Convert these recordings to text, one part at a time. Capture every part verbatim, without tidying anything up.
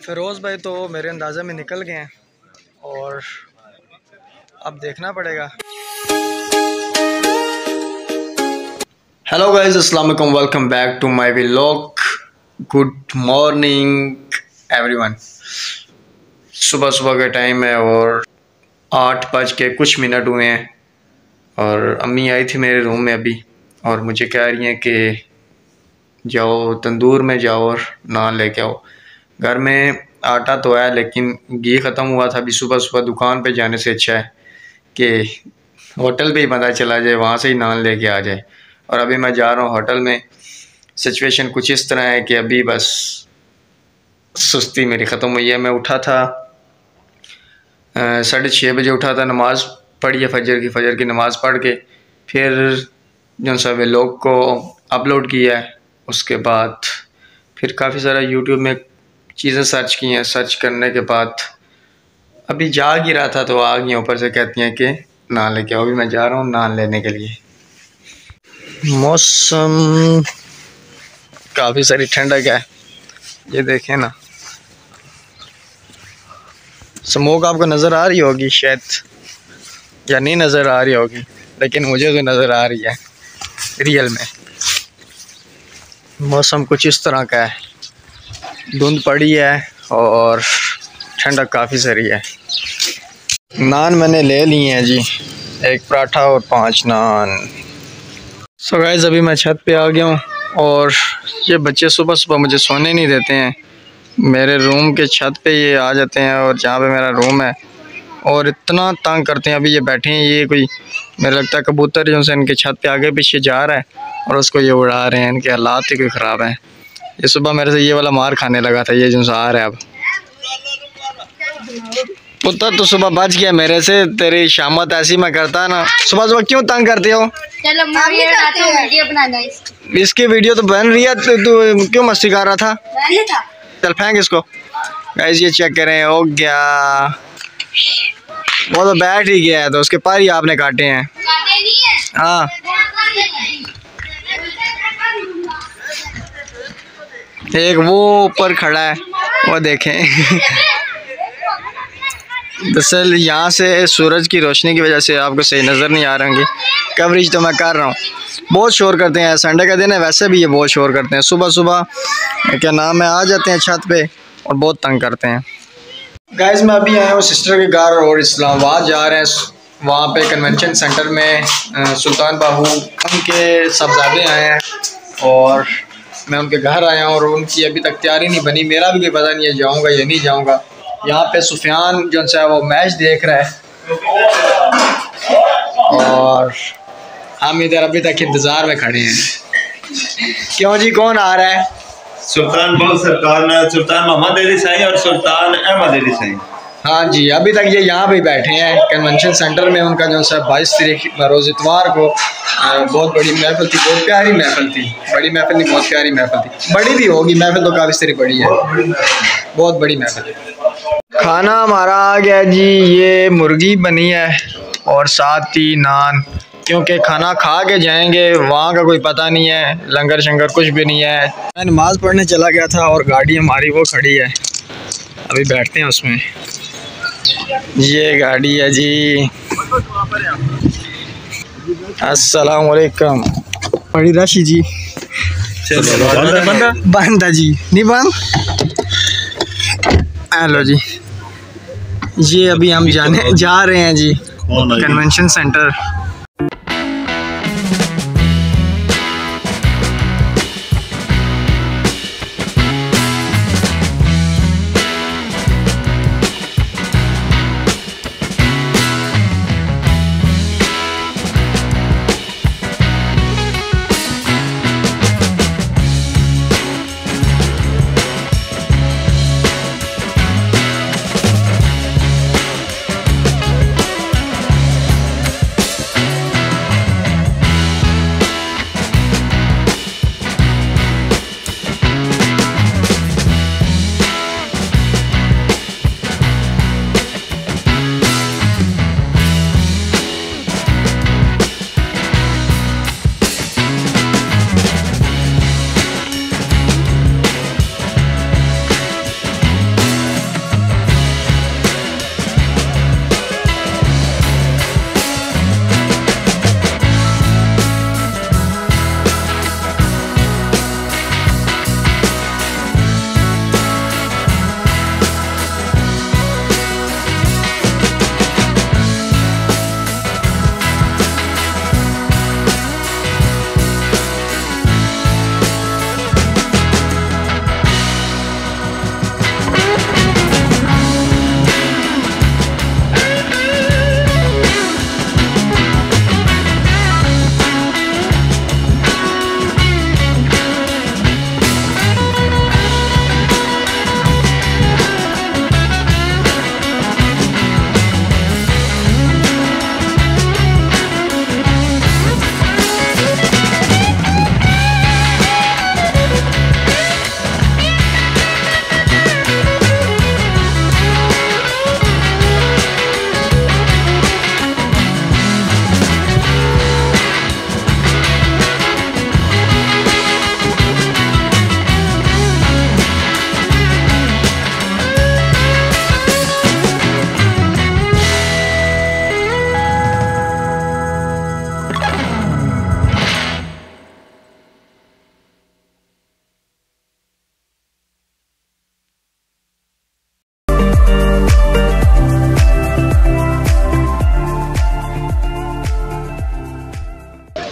फ़िरोज़ भाई तो मेरे अंदाज़े में निकल गए हैं और अब देखना पड़ेगा। हेलो गाइस, अस्सलाम वालेकुम, welcome back to my vlog. Good morning everyone. सुबह सुबह का टाइम है और आठ बज के कुछ मिनट हुए हैं और अम्मी आई थी मेरे रूम में अभी और मुझे कह रही हैं कि जाओ तंदूर में जाओ और नान लेके आओ। घर में आटा तो है लेकिन घी ख़त्म हुआ था। अभी सुबह सुबह दुकान पे जाने से अच्छा है कि होटल पे ही पता चला जाए, वहाँ से ही नान लेके आ जाए। और अभी मैं जा रहा हूँ होटल में। सिचुएशन कुछ इस तरह है कि अभी बस सुस्ती मेरी ख़त्म हुई है। मैं उठा था साढ़े छः बजे उठा था, नमाज़ पढ़ी है फजर की। फजर की नमाज़ पढ़ के फिर जो सा व्लॉग को अपलोड किया है, उसके बाद फिर काफ़ी सारा यूट्यूब में चीज़ें सर्च की हैं। सर्च करने के बाद अभी जाग ही रहा था तो आ गई ऊपर से कहती हैं कि नान लेके आओ। अभी मैं जा रहा हूँ नान लेने के लिए। मौसम काफ़ी सारी ठंडक है, ये देखें ना। स्मोक आपको नज़र आ रही होगी शायद, या नहीं नज़र आ रही होगी, लेकिन मुझे तो नज़र आ रही है रियल में। मौसम कुछ इस तरह का है, धुंध पड़ी है और ठंडक काफ़ी सारी है। नान मैंने ले लिए हैं जी, एक पराठा और पांच नान। सो गाइस, अभी मैं छत पे आ गया हूँ और ये बच्चे सुबह सुबह मुझे सोने नहीं देते हैं। मेरे रूम के छत पे ये आ जाते हैं और जहाँ पे मेरा रूम है और इतना तंग करते हैं। अभी ये बैठे हैं, ये कोई मेरे लगता है कबूतर जो से इनके छत पे आगे पीछे जा रहा है और उसको ये उड़ा रहे हैं। इनके हालात ही कोई ख़राब हैं। ये सुबह मेरे से ये वाला मार खाने लगा था, ये जो आ रहा है अब। पुत्र तो सुबह बच गया मेरे से, तेरी शामत ऐसी मैं करता ना। सुबह सुबह क्यों तंग करते हो? चलो वीडियो बनाना है। इसकी वीडियो तो बन रही है, तू तो क्यों मस्ती कर रहा था? था। चल फेंक इसको। गाइस ये चेक करें, हो गया। वो तो बैठ ही गया है तो उसके पर ही आपने काटे हैं। हाँ, एक वो ऊपर खड़ा है, वो देखें। दरअसल यहाँ से सूरज की रोशनी की वजह से आपको सही नज़र नहीं आ रहे होंगे। कवरेज तो मैं कर रहा हूँ। बहुत शोर करते हैं, संडे का दिन है, वैसे भी ये बहुत शोर करते हैं। सुबह सुबह क्या नाम है, आ जाते हैं छत पे और बहुत तंग करते हैं। गाइस मैं अभी आया हूँ सिस्टर के घर और इस्लामाबाद जा रहे हैं। वहाँ पे कन्वेंशन सेंटर में सुल्तान बाहू उनके साहबजादे आए हैं और मैं उनके घर आया हूँ और उनकी अभी तक तैयारी नहीं बनी। मेरा भी कोई पता नहीं है जाऊँगा या नहीं जाऊँगा। यहाँ पे सुफियान जो है वो मैच देख रहा है और हम इधर अभी तक इंतज़ार में खड़े हैं। क्यों जी, कौन आ रहा है? सुल्तान बहु सरकार, सुल्तान मोहम्मद अली साईं और सुल्तान अहमद अली साईं। हाँ जी, अभी तक ये यहाँ पे बैठे हैं कन्वेंशन सेंटर में। उनका जो है बाईस तारीख रोज़ इतवार को बहुत बड़ी महफिल थी, बहुत प्यारी महफिल थी। बड़ी महफिल नहीं, बहुत प्यारी महफिल थी। बड़ी भी होगी महफिल तो काफ़ी सारी बड़ी है, बहुत बड़ी महफिल है। खाना हमारा आ गया जी, ये मुर्गी बनी है और साथ ही नान, क्योंकि खाना खा के जाएंगे, वहाँ का कोई पता नहीं है, लंगर शंगर कुछ भी नहीं है। मैं नमाज़ पढ़ने चला गया था और गाड़ी हमारी वो खड़ी है, अभी बैठते हैं उसमें। ये गाड़ी है जी। अस्सलाम वालेकुम। बड़ी राशि जी। बंद है जी, नहीं बंद। हेलो जी, ये अभी हम जाने जा रहे हैं जी कन्वेंशन सेंटर।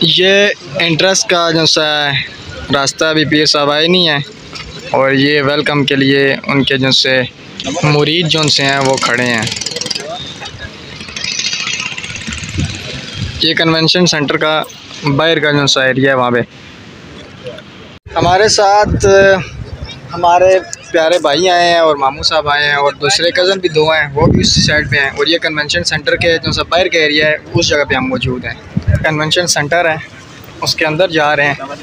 ये इंटरेस्ट का जो सा रास्ता अभी पीर साहब आए नहीं है, और ये वेलकम के लिए उनके जो से मुरीद जो से हैं वो खड़े हैं। ये कन्वेंशन सेंटर का बाहर का जो सा एरिया है, वहाँ पे हमारे साथ हमारे प्यारे भाई आए हैं और मामू साहब आए हैं और दूसरे कज़न भी दो हैं, वो भी उस साइड पे हैं। और ये कन्वेंशन सेंटर के जो सा बाहर का एरिया है, उस जगह पे हम मौजूद हैं। कन्वेंशन सेंटर है, उसके अंदर जा रहे हैं।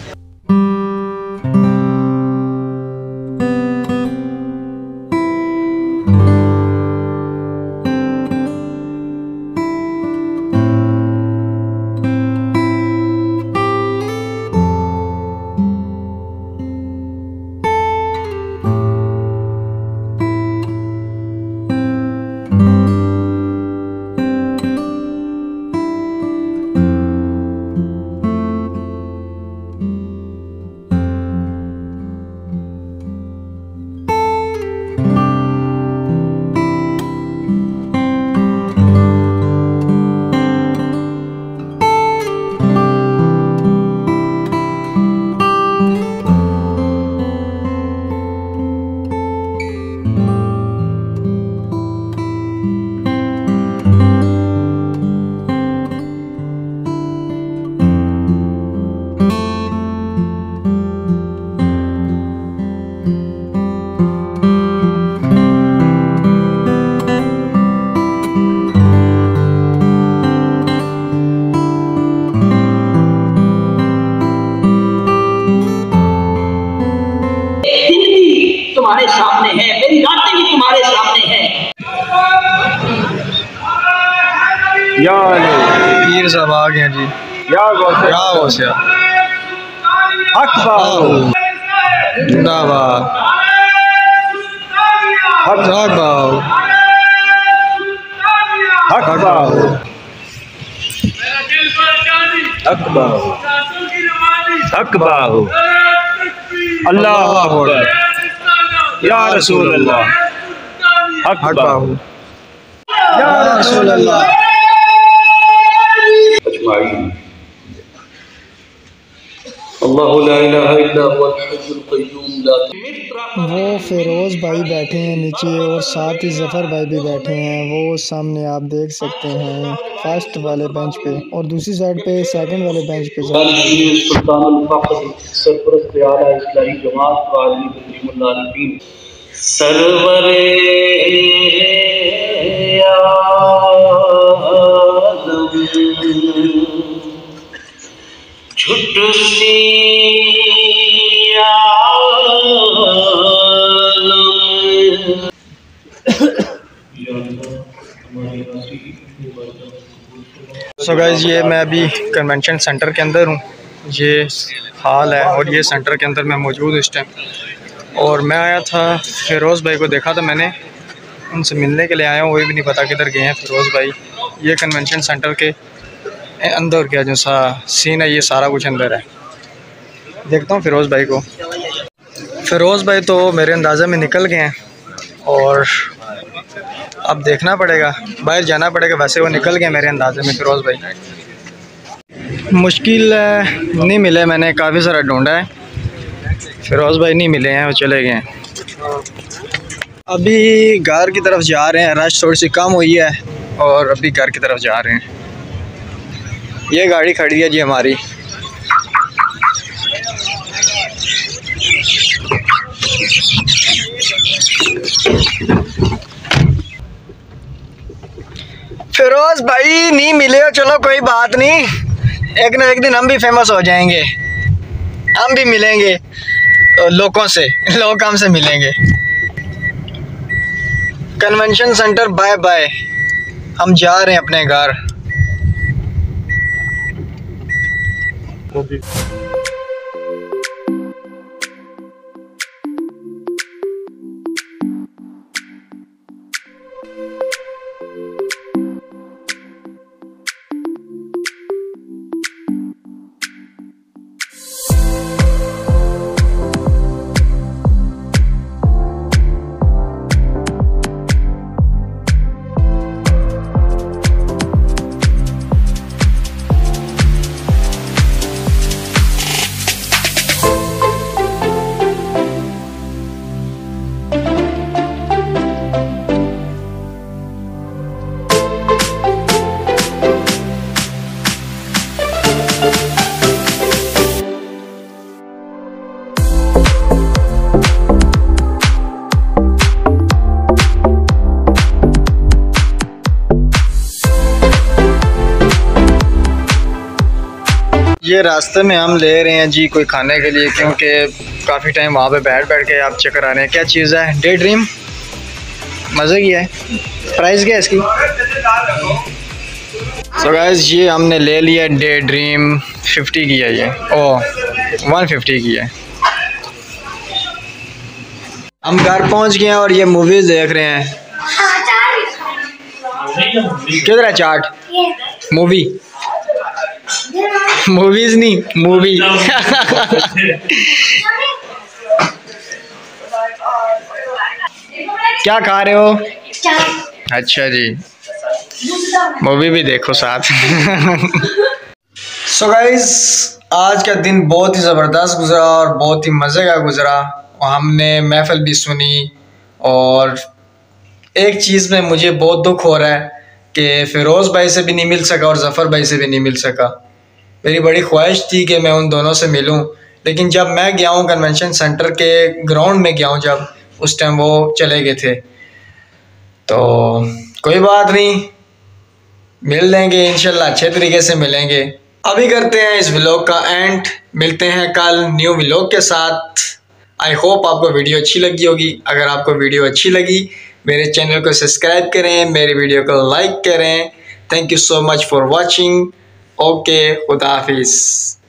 तुम्हारे सामने है, मेरी रातें भी तुम्हारे सामने हैं। या पीर साहब आ गए जी। या गौसिया हक बाहु जिंदाबाद, हक बाहु हक बाहु हक बाहु हक बाहु अल्लाह अकबर या रसूल अल्लाह हक बाहु या रसूल अल्लाह। वो फिरोज़ भाई बैठे हैं नीचे और साथ ही ज़फ़र भाई भी बैठे हैं, वो सामने आप देख सकते हैं फर्स्ट वाले बेंच पे, और दूसरी साइड पे सेकंड वाले बेंच पे सरवरे छुटसी सो गाइस, ये मैं अभी कन्वेंशन सेंटर के अंदर हूँ। ये हाल है और ये सेंटर के अंदर मैं मौजूद इस टाइम। और मैं आया था, फिरोज़ भाई को देखा था मैंने, उनसे मिलने के लिए आया हूँ। वही भी नहीं पता किधर गए हैं फिरोज़ भाई। ये कन्वेंशन सेंटर के अंदर क्या जो सा सीन है, ये सारा कुछ अंदर है। देखता हूँ फिरोज़ भाई को। फिरोज़ भाई तो मेरे अंदाज़े में निकल गए हैं और अब देखना पड़ेगा, बाहर जाना पड़ेगा। वैसे वो निकल गए मेरे अंदाज़े में फिरोज़ भाई। मुश्किल नहीं मिले, मैंने काफ़ी सारा ढूंढा है, फिरोज़ भाई नहीं मिले हैं, वो चले गए हैं। अभी घर की तरफ जा रहे हैं, रश थोड़ी सी कम हुई है और अभी घर की तरफ जा रहे हैं। ये गाड़ी खड़ी है जी हमारी। फिरोज़ भाई नहीं मिले हो, चलो कोई बात नहीं, एक ना एक दिन हम भी फेमस हो जाएंगे, हम भी मिलेंगे लोगों से, लोग हमसे मिलेंगे। कन्वेंशन सेंटर बाय बाय, हम जा रहे हैं अपने घर। ये रास्ते में हम ले रहे हैं जी कोई खाने के लिए, क्योंकि काफ़ी टाइम वहाँ पे बैठ बैठ के आप चेक करा रहे हैं। क्या चीज़ है? डे ड्रीम, मज़े की है। प्राइस क्या है इसकी? सो गाइस ये हमने ले लिया डे ड्रीम, फिफ्टी की है ये, ओ वन फिफ्टी की है। हम घर पहुंच गए हैं और ये मूवीज देख रहे हैं। किधर है चार्ट? मूवी मूवीज नहीं मूवी। क्या खा रहे हो? अच्छा जी, मूवी भी देखो साथ। सो गाइस आज का दिन बहुत ही ज़बरदस्त गुजरा और बहुत ही मज़े का गुजरा। हमने महफिल भी सुनी और एक चीज़ में मुझे बहुत दुख हो रहा है कि फ़िरोज़ भाई से भी नहीं मिल सका और ज़फ़र भाई से भी नहीं मिल सका। मेरी बड़ी ख्वाहिश थी कि मैं उन दोनों से मिलूं, लेकिन जब मैं गया हूं कन्वेंशन सेंटर के ग्राउंड में गया हूं, जब उस टाइम वो चले गए थे। तो कोई बात नहीं, मिल लेंगे इंशाल्लाह, अच्छे तरीके से मिलेंगे। अभी करते हैं इस व्लॉग का एंड, मिलते हैं कल न्यू व्लॉग के साथ। आई होप आपको वीडियो अच्छी लगी होगी। अगर आपको वीडियो अच्छी लगी मेरे चैनल को सब्सक्राइब करें, मेरी वीडियो को लाइक करें। Thank you so much for watching. Okay, खुदा हाफिज़।